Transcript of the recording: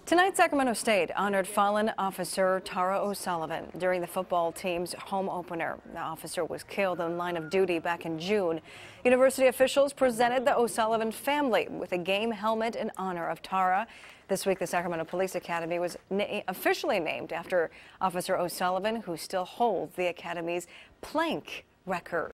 Tonight, Sacramento State honored fallen officer Tara O'Sullivan during the football team's home opener. The officer was killed in line of duty back in June. University officials presented the O'Sullivan family with a game helmet in honor of Tara. This week, the Sacramento Police Academy was officially named after Officer O'Sullivan, who still holds the Academy's plank record.